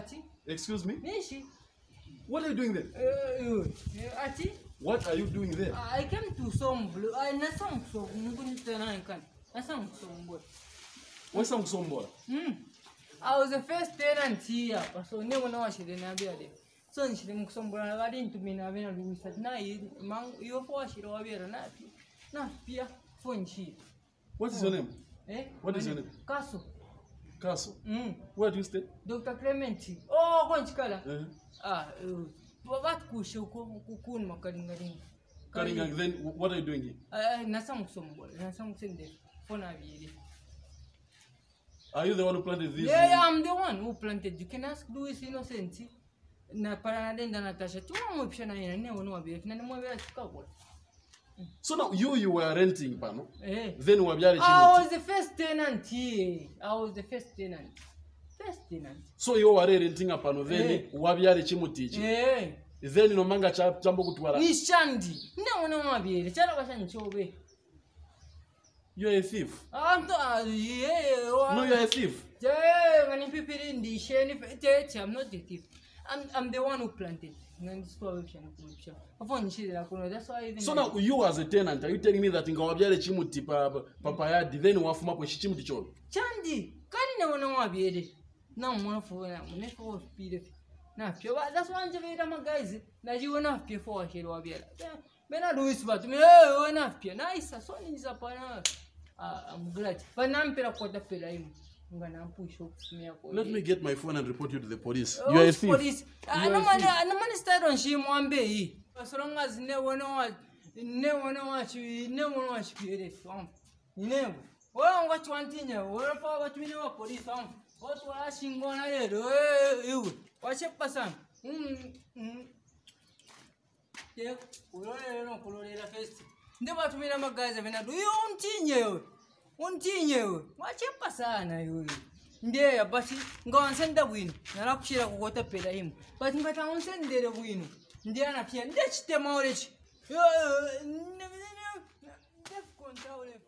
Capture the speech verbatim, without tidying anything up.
Ati. Excuse me? Nishi. What are you doing there? Uh, Ati. What are you doing there? I came to some blue. I na some so mgunitana kan. Na some some boy. What's some somebody? Hmm. I was the first tenant here. So never know she didn't have it. So she didn't some boy. I didn't to me na vena Louis at night. Man, you for she over here na. Na pia phone she. What is your name? Eh? What is your name? Castle. Castle. Hmm. Where do you stay? Doctor Clementi. Oh, Conchikala. Uh-huh. Ah, what kusho kukun makaringaring. Karingang, then what are you doing here? Uh, Nasam somebody, Nasam Sinde, Fonavi. Are you the one who planted this? Yeah, I'm the one who planted. You can ask Louis Innocent. Na Paranadenda Natasha, two option I never know if none more couple. So now you you were renting, Pano. Eh. Then we are I was the first tenant here. I was the first tenant. First tenant. So you were renting a Pano, then Wabiari Chimutichi. Eh. Then no manga chap chambo kutwala. Ni Shandi. No, no, Wabi. Chala wasn't chobe. You're a thief. I'm the yeah. No, you're a thief. Yeah, when people in the shady, I'm not the thief. I'm I'm the one who planted. That's why so now you as a tenant, are you telling me that in Gawabiare Chimuti Papayadi, then Wafuma Chimuti Chol? Chandi, can't never know what be it. No more for never speed. Now, that's one of my guys. Now you will not pay for a hero of it. When I do it, but me, oh, enough. Nice, a son is upon I'm glad. But I'm a quarter pillar. Let me get my phone and report you to the police. Oh, you are a thief. Police. I no man, no man start on she one bay. As long as never know what, never know what you never know what you did from. Never. Well, what one thing, what for what we know police on? What was asking on ahead? You watch a person. Hmm. Yeah, we don't know Colorado Fest. Never to me, my guys have been a do you own teen. Continue. Watch your passana, you. There, but go and send the win. And up here, what a pay him. But I won't send the win. They are not here. That's the marriage. Deaf control.